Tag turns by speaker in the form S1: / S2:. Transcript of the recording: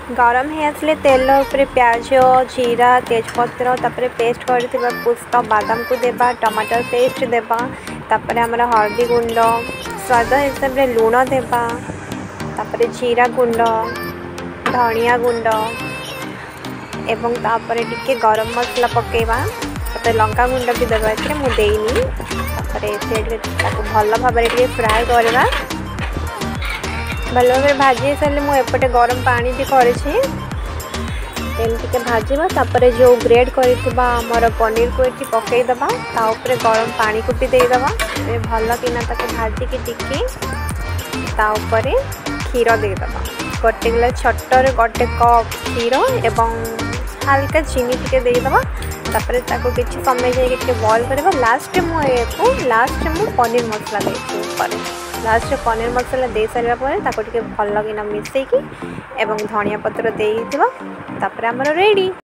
S1: गरम हो आसले तेल उपर प्याज जीरा तेजपत्र तापर पेस्ट कर पुष्पा बादाम को देबा टमाटर पेस्ट देबा तापर आमर हल्दी गुंड स्वाद हिसाब से लुण देबा तापर जीरा गुंड धनिया गुंड एवं तापर टिके गरम मसला पकेबा तापर लंका गुंड भी देबा एथे मु देइनी तापर भल भाव फ्राए करवा भल भाव भाजी सारे मुझे गरम पानी भी कर भाजवा तापर जो ग्रेड कर पनीर को ये पकईदबा ताऊपर गरम पानी को भी देदबा भल किना भाजिकी टिके ताऊपर क्षीर देदबा गोटे गिलास छटर गोटे कप क्षीर एवं हल्का चीनी टिके देदबा तापर ताको किछि समय जाए बॉईल करबा लास्ट मु पनीर मसला देछि ऊपर लास्ट पनीर मसला दे सारा पर ताको टिके भल किना मिसेकी एवं धनिया पत्र देइथिबा तापर हमर रेडी।